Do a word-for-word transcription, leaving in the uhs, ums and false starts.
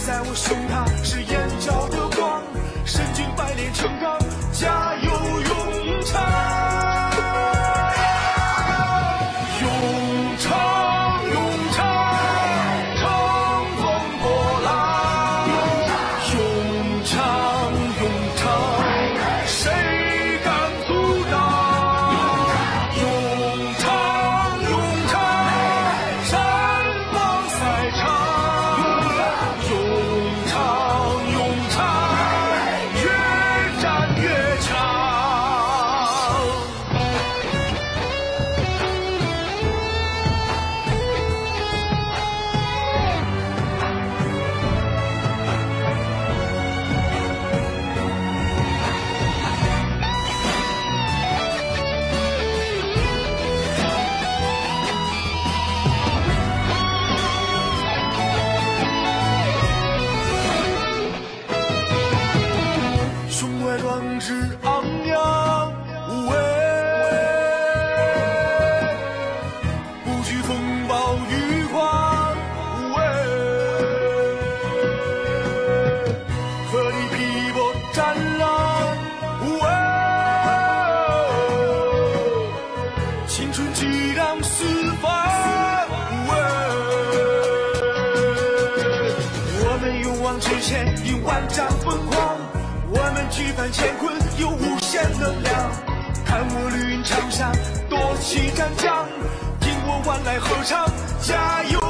在我胸膛，是眼角的光，身经百炼成钢，加油永昌，永昌永昌，乘风破浪，永昌永昌，谁敢阻挡？永昌永昌，山盟赛场，永昌永昌，越战越强。胸怀壮志昂扬无畏，不惧风暴雨狂无畏，鹤立劈波斩浪无畏，青春激荡四方无畏，我们勇往直前，以万丈疯狂。我们举帆乾坤，有无限能量。看我绿云长沙，夺旗斩将，听我万籁合唱，加油！